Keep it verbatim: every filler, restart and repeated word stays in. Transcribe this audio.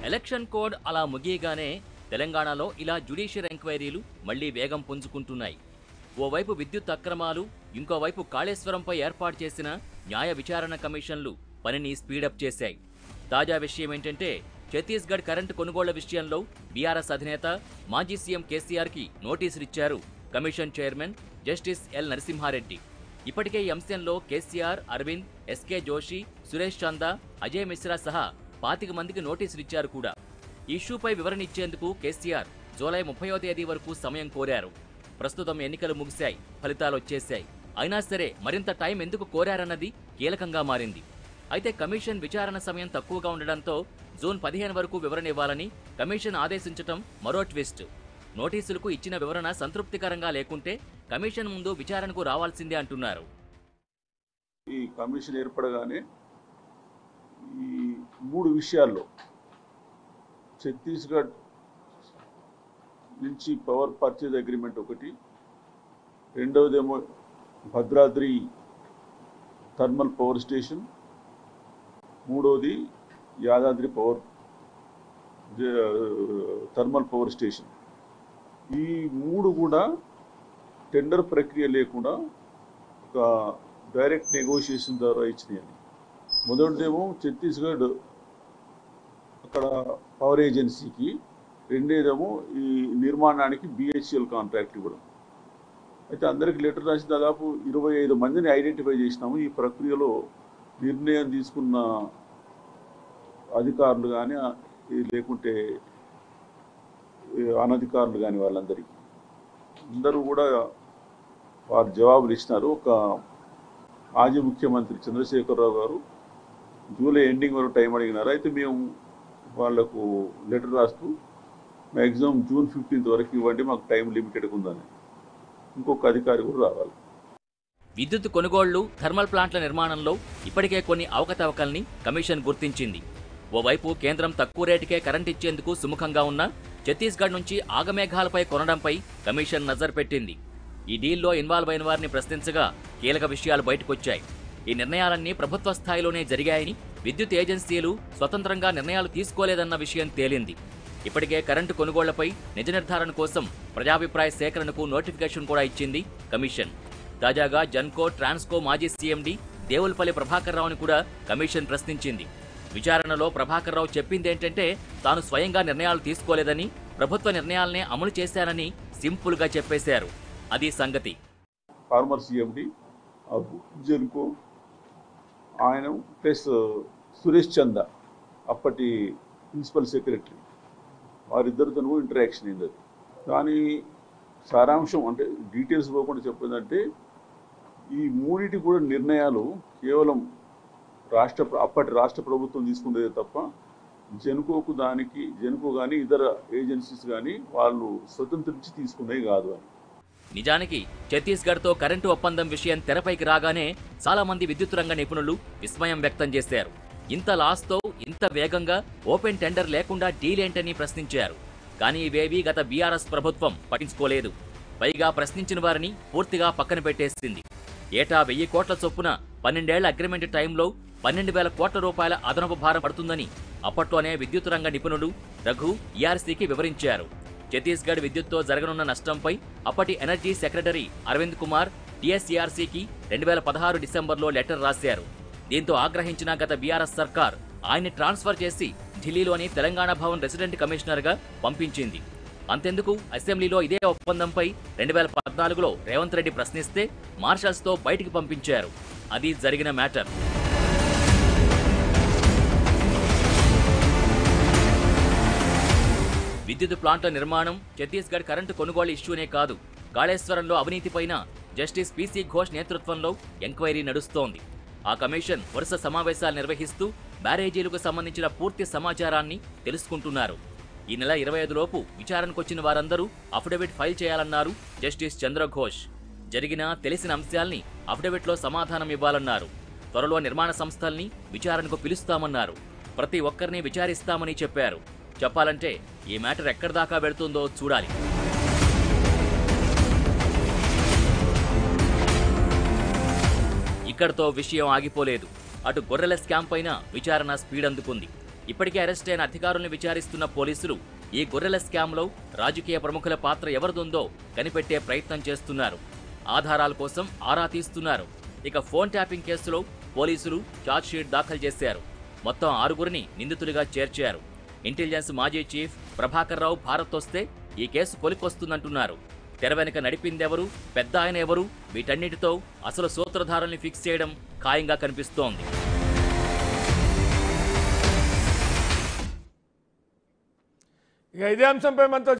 Election code అలా ముగియగానే తెలంగాణలో ఇలా జ్యుడిషియల్ ఎంక్వైరీలు మళ్లీ వేగం పుంజుకుంటున్నాయి. ఓవైపు విద్యుత్ అక్రమాలు, ఇంకోవైపు కాళేశ్వరంపై ఏర్పాటు చేసిన న్యాయ విచారణ కమిషన్లు పనిని స్పీడప్ చేశాయి. తాజా విషయం ఏంటంటే ఛత్తీస్గఢ్ కరెంటు కొనుగోళ్ల విషయంలో బీఆర్ఎస్ అధినేత మాజీ సీఎం కేసీఆర్కి నోటీసులిచ్చారు commission chairman justice L Narasimha Reddy. ఇప్పటికే ఈ అంశంలో కేసీఆర్, అరవింద్, ఎస్కే జోషి, సురేష్ చందా, అజయ్ మిశ్రా సహా పాతిక మందికి నోటీసులిచ్చారు కూడా. ఈ ఇష్యూపై వివరణ ఇచ్చేందుకు కేసీఆర్ జూలై ముప్పయో తేదీ వరకు సమయం కోరారు. ప్రస్తుతం ఎన్నికలు ముగిశాయి, ఫలితాలు వచ్చేశాయి. అయినా సరే మరింత టైం ఎందుకు కోరారన్నది కీలకంగా మారింది. అయితే కమిషన్ విచారణ సమయం తక్కువగా ఉండడంతో జూన్ పదిహేను వరకు వివరణ ఇవ్వాలని కమిషన్ ఆదేశించటం మరో ట్విస్ట్. నోటీసులకు ఇచ్చిన వివరణ సంతృప్తికరంగా లేకుంటే కమిషన్ ముందు విచారణకు రావాల్సిందే అంటున్నారు. ఈ కమిషన్ ఏర్పడగానే ఈ మూడు విషయాల్లో ఛత్తీస్గఢ్ నుంచి పవర్ పర్చేజ్ అగ్రిమెంట్ ఒకటి, రెండవదేమో భద్రాద్రి థర్మల్ పవర్ స్టేషన్, మూడవది Yadadri power thermal power station. ఈ మూడు కూడా టెండర్ ప్రక్రియ లేకుండా ఒక డైరెక్ట్ నెగోషియేషన్ ద్వారా ఇచ్చినాయి. మొదటిదేమో ఛత్తీస్గఢ్ అక్కడ పవర్ ఏజెన్సీకి, రెండేదేమో ఈ నిర్మాణానికి బిహెచ్ఎల్ కాంట్రాక్ట్ ఇవ్వడం. అయితే అందరికి లెటర్ రాసి దాదాపు ఇరవై ఐదు మందిని ఐడెంటిఫై చేసినాము. ఈ ప్రక్రియలో నిర్ణయం తీసుకున్న అధికారులు కానీ లేకుంటే అనధికారులు కానీ వాళ్ళందరికీ అందరూ కూడా వారు జవాబులు ఇచ్చినారు. ఒక మాజీ ముఖ్యమంత్రి చంద్రశేఖరరావు గారు జూలై ఎండింగ్ వరకు టైం అడిగినారు. అయితే మేము వాళ్లకు లెటర్ రాస్తూ మ్యాక్సిమం జూన్ ఫిఫ్టీన్త్ వరకు ఇవ్వండి, మాకు టైం లిమిటెడ్గా ఉందని ఇంకొక అధికారి కూడా రావాలి. విద్యుత్ కొనుగోళ్లు, థర్మల్ ప్లాంట్ల నిర్మాణంలో ఇప్పటికే కొన్ని అవకతవకల్ని కమిషన్ గుర్తించింది. ఓవైపు కేంద్రం తక్కువ రేటుకే కరెంట్ ఇచ్చేందుకు సుముఖంగా ఉన్న ఛత్తీస్గఢ్ నుంచి ఆగమేఘాలపై కొనడంపై కమిషన్ నజర్ పెట్టింది. ఈ డీల్లో ఇన్వాల్వ్ అయిన వారిని ప్రశ్నించగా కీలక విషయాలు బయటకొచ్చాయి. ఈ నిర్ణయాలన్నీ ప్రభుత్వ స్థాయిలోనే జరిగాయని, విద్యుత్ ఏజెన్సీలు స్వతంత్రంగా నిర్ణయాలు తీసుకోలేదన్న విషయం తేలింది. ఇప్పటికే కరెంటు కొనుగోళ్లపై నిజ నిర్ధారణ కోసం ప్రజాభిప్రాయ సేకరణకు నోటిఫికేషన్ కూడా ఇచ్చింది కమిషన్. తాజాగా జన్కో, ట్రాన్స్కో మాజీ సీఎండీ దేవులపల్లి ప్రభాకర్ రావుని కూడా కమిషన్ ప్రశ్నించింది. విచారణలో ప్రభాకర్ రావు చెప్పిందేంటంటే తాను స్వయంగా నిర్ణయాలు తీసుకోలేదని, ప్రభుత్వ నిర్ణయాలనే అమలు చేశానని సింపుల్ గా చెప్పేశారు. అది సంగతి. ఫార్మర్ సీఎండీ జన్కో ఆయన ప్లస్ సురేష్ చందా అప్పటి ప్రిన్సిపల్ సెక్రటరీ, వారిద్దరితో ఇంటరాక్షన్ అయింది. దాని సారాంశం అంటే డీటెయిల్స్ పోకుండా చెప్పేదంటే ఈ మూడింటి కూడా నిర్ణయాలు కేవలం రాష్ట్ర అప్పటి రాష్ట్ర ప్రభుత్వం తీసుకునేదే తప్ప జెన్కోకు దానికి జెన్కో కానీ ఇతర ఏజెన్సీస్ కానీ వాళ్ళు స్వతంత్రించి తీసుకునేవి కాదు అని. నిజానికి ఛత్తీస్గఢ్తో కరెంటు ఒప్పందం విషయం తెరపైకి రాగానే చాలా మంది విద్యుత్ రంగ నిపుణులు విస్మయం వ్యక్తం చేశారు. ఇంత లాస్తో ఇంత వేగంగా ఓపెన్ టెండర్ లేకుండా డీల్ ఏంటని ప్రశ్నించారు. కానీ ఇవేవీ గత బీఆర్ఎస్ ప్రభుత్వం పట్టించుకోలేదు. పైగా ప్రశ్నించిన వారిని పూర్తిగా పక్కన పెట్టేసింది. ఏటా వెయ్యి కోట్ల చొప్పున పన్నెండేళ్ల అగ్రిమెంట్ టైంలో పన్నెండు వేల కోట్ల రూపాయల అదనపు భారం పడుతుందని అప్పట్లోనే విద్యుత్ రంగ నిపుణుడు రఘు ఈఆర్సీకి వివరించారు. ఛత్తీస్గఢ్ విద్యుత్తో జరగనున్న నష్టంపై అప్పటి ఎనర్జీ సెక్రటరీ అరవింద్ కుమార్ టీఎస్ఈఆర్సీకి రెండు వేల పదహారు డిసెంబర్లో లెటర్ రాశారు. దీంతో ఆగ్రహించిన గత బీఆర్ఎస్ సర్కార్ ఆయన్ని ట్రాన్స్ఫర్ చేసి ఢిల్లీలోని తెలంగాణ భవన్ రెసిడెంట్ కమిషనర్గా పంపించింది. అంతెందుకు, అసెంబ్లీలో ఇదే ఒప్పందంపై రెండు వేల పద్నాలుగులో రేవంత్ రెడ్డి ప్రశ్నిస్తే మార్షల్స్తో బయటికి పంపించారు. అది జరిగిన మ్యాటర్. విద్యుత్ ప్లాంట్ల నిర్మాణం, ఛత్తీస్గఢ్ కరెంటు కొనుగోలు ఇష్యూనే కాదు, కాళేశ్వరంలో అవినీతిపైన జస్టిస్ పీసీ ఘోష్ నేతృత్వంలో ఎంక్వైరీ నడుస్తోంది. ఆ కమిషన్ వరుస సమావేశాలు నిర్వహిస్తూ బ్యారేజీలకు సంబంధించిన పూర్తి సమాచారాన్ని తెలుసుకుంటున్నారు. ఈ నెల ఇరవై ఐదు లోపు విచారణకొచ్చిన వారందరూ అఫిడవిట్ ఫైల్ చేయాలన్నారు జస్టిస్ చంద్రఘోష్. జరిగిన తెలిసిన అంశాల్ని అఫిడవిట్లో సమాధానం ఇవ్వాలన్నారు. త్వరలో నిర్మాణ సంస్థల్ని విచారణకు పిలుస్తామన్నారు. ప్రతి ఒక్కరిని విచారిస్తామని చెప్పారు. చెప్పాలంటే ఈ మ్యాటర్ ఎక్కడి దాకా వెళుతుందో చూడాలి. ఇక్కడితో విషయం ఆగిపోలేదు. అటు గొర్రెల స్కామ్ పైన విచారణ స్పీడ్ అందుకుంది. ఇప్పటికే అరెస్ట్ అయిన అధికారులను విచారిస్తున్న పోలీసులు ఈ గొర్రెల స్కామ్లో రాజకీయ ప్రముఖుల పాత్ర ఎవరిదుందో కనిపెట్టే ప్రయత్నం చేస్తున్నారు. ఆధారాల కోసం ఆరా తీస్తున్నారు. ఇక ఫోన్ ట్యాపింగ్ కేసులో పోలీసులు ఛార్జ్షీట్ దాఖలు చేశారు. మొత్తం ఆరుగురిని నిందితులుగా చేర్చారు. ఇంటెలిజెన్స్ మాజీ చీఫ్ ప్రభాకర్ రావు భారత్ వస్తే ఈ కేసు కొలికొస్తుందంటున్నారు. తెర వెనుక నడిపిందెవరు, పెద్ద ఆయన ఎవరు, వీటన్నిటితో అసలు సూత్రధారుల్ని ఫిక్స్ చేయడం ఖాయంగా కనిపిస్తోంది. ఇక ఇదే అంశంపై మనతో